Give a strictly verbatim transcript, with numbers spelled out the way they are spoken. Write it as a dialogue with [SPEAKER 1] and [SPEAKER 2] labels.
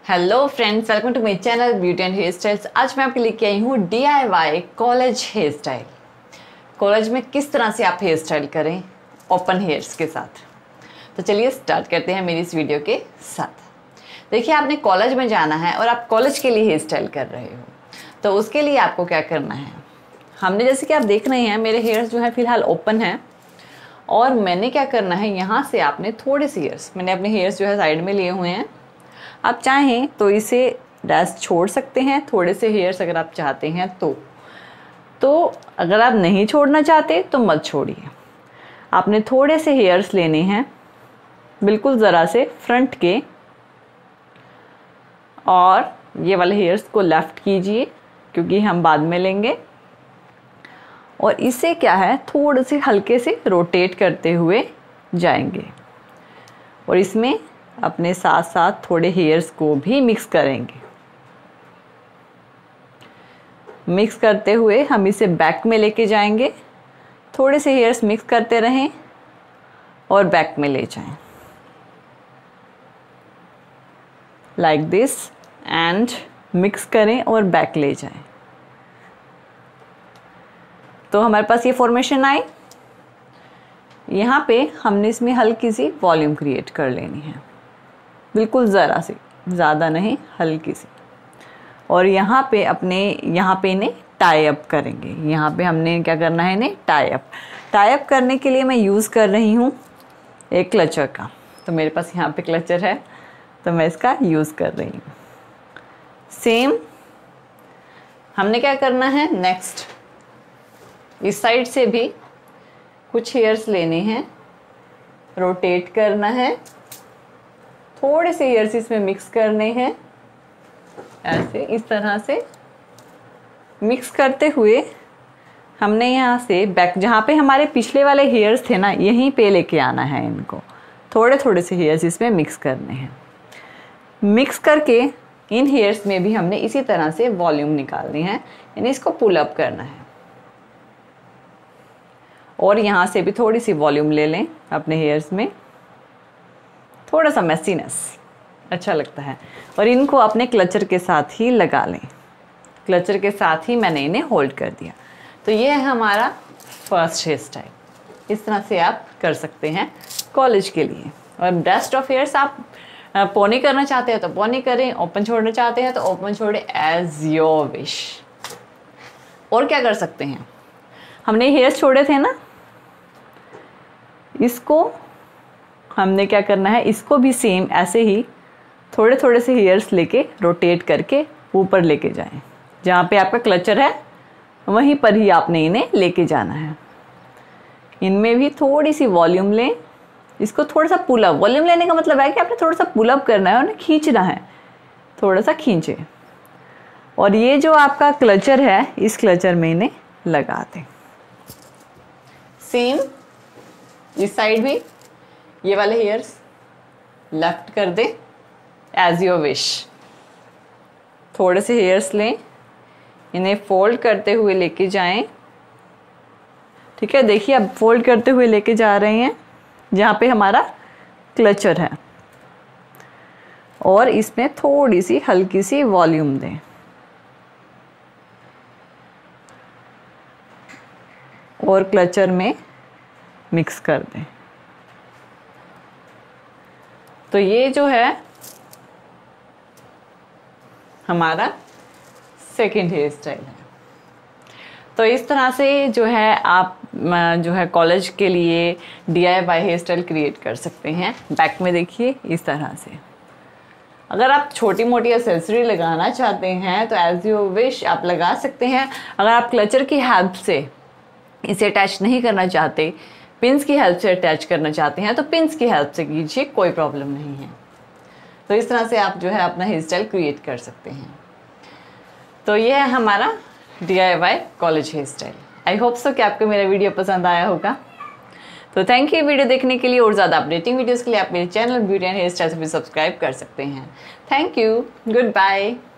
[SPEAKER 1] Hello friends, welcome to my channel beauty and hair styles. आज मैं आपके लेके आई हूँ D I Y college hair style. College में किस तरह से आप हेयर स्टाइल करें ओपन हेयर्स के साथ। तो चलिए स्टार्ट करते हैं मेरी इस वीडियो के साथ। देखिए, आपने कॉलेज में जाना है और आप कॉलेज के लिए हेयर स्टाइल कर रहे हो, तो उसके लिए आपको क्या करना है। हमने जैसे कि आप देख रहे हैं मेरे हेयर्स जो है फिलहाल ओपन हैं, और मैंने क्या करना है, यहाँ से आपने थोड़े से हेयर्स, मैंने अपने हेयर्स जो है साइड में लिए हुए हैं। आप चाहें तो इसे डैश छोड़ सकते हैं, थोड़े से हेयर्स अगर आप चाहते हैं तो तो अगर आप नहीं छोड़ना चाहते तो मत छोड़िए। आपने थोड़े से हेयर्स लेने हैं, बिल्कुल ज़रा से फ्रंट के, और ये वाले हेयर्स को लेफ्ट कीजिए क्योंकि हम बाद में लेंगे। और इसे क्या है, थोड़े से हल्के से रोटेट करते हुए जाएंगे और इसमें अपने साथ साथ थोड़े हेयर्स को भी मिक्स करेंगे। मिक्स करते हुए हम इसे बैक में लेके जाएंगे। थोड़े से हेयर्स मिक्स करते रहें और बैक में ले जाएं, लाइक दिस, एंड मिक्स करें और बैक ले जाएं। तो हमारे पास ये फॉर्मेशन आई। यहाँ पे हमने इसमें हल्की सी वॉल्यूम क्रिएट कर लेनी है, बिल्कुल ज़रा सी, ज़्यादा नहीं, हल्की सी। और यहाँ पे अपने यहाँ पे इन्हें टाई अप करेंगे। यहाँ पे हमने क्या करना है, इन्हें टाई अप टाई अप करने के लिए मैं यूज़ कर रही हूँ एक क्लचर का। तो मेरे पास यहाँ पे क्लचर है तो मैं इसका यूज़ कर रही हूँ। सेम हमने क्या करना है, नेक्स्ट इस साइड से भी कुछ हेयर्स लेने हैं, रोटेट करना है, थोड़े से हेयर्स इसमें मिक्स करने हैं, ऐसे इस तरह से मिक्स करते हुए हमने यहाँ से बैक, जहाँ पे हमारे पिछले वाले हेयर्स थे ना, यहीं पे लेके आना है इनको। थोड़े थोड़े से हेयर्स इसमें मिक्स करने हैं। मिक्स करके इन हेयर्स में भी हमने इसी तरह से वॉल्यूम निकालनी है, यानी इसको पुल अप करना है। और यहाँ से भी थोड़ी सी वॉल्यूम ले लें अपने हेयर्स में, थोड़ा सा मैसीनेस अच्छा लगता है। और इनको अपने क्लचर के साथ ही लगा लें। क्लचर के साथ ही मैंने इन्हें होल्ड कर दिया। तो ये है हमारा फर्स्ट हेयर स्टाइल। इस तरह से आप कर सकते हैं कॉलेज के लिए। और बेस्ट ऑफ हेयर्स, आप पोनी करना चाहते हैं तो पोनी करें, ओपन छोड़ना चाहते हैं तो ओपन छोड़ें, एज योर विश। और क्या कर सकते हैं, हमने हेयर्स छोड़े थे ना, इसको हमने क्या करना है, इसको भी सेम ऐसे ही थोड़े थोड़े से हेयर्स लेके रोटेट करके ऊपर लेके जाएं। जहाँ पे आपका क्लचर है वहीं पर ही आपने इन्हें लेके जाना है। इनमें भी थोड़ी सी वॉल्यूम लें, इसको थोड़ा सा पुल अप। वॉल्यूम लेने का मतलब है कि आपने थोड़ा सा पुल अप करना है और खींचना है, थोड़ा सा खींचे। और ये जो आपका क्लचर है, इस क्लचर में इन्हें लगा दें। सेम इस साइड भी ये वाले हेयर्स लेफ्ट कर दें, एज योर विश। थोड़े से हेयर्स लें, इन्हें फोल्ड करते हुए लेके जाएं। ठीक है, देखिए अब फोल्ड करते हुए लेके जा रहे हैं जहाँ पे हमारा क्लचर है, और इसमें थोड़ी सी हल्की सी वॉल्यूम दें। और क्लचर में मिक्स कर दें। तो ये जो है हमारा सेकंड हेयर स्टाइल है। तो इस तरह से जो है आप जो है कॉलेज के लिए D I Y hair style create कर सकते हैं। बैक में देखिए इस तरह से। अगर आप छोटी मोटी एक्सेसरी लगाना चाहते हैं तो एज यू विश आप लगा सकते हैं। अगर आप क्लचर की हेल्प से इसे अटैच नहीं करना चाहते, पिंस की हेल्प से अटैच करना चाहते हैं, तो पिंस की हेल्प से कीजिए, कोई प्रॉब्लम नहीं है। तो इस तरह से आप जो है अपना हेयर स्टाइल क्रिएट कर सकते हैं। तो ये है हमारा D I Y college hair style. I hope so कि आपको मेरा वीडियो पसंद आया होगा। तो थैंक यू वीडियो देखने के लिए। और ज़्यादा अपडेटिंग वीडियोज़ के लिए आप मेरे channel beauty and hair style से भी सब्सक्राइब कर सकते हैं। Thank you, good bye.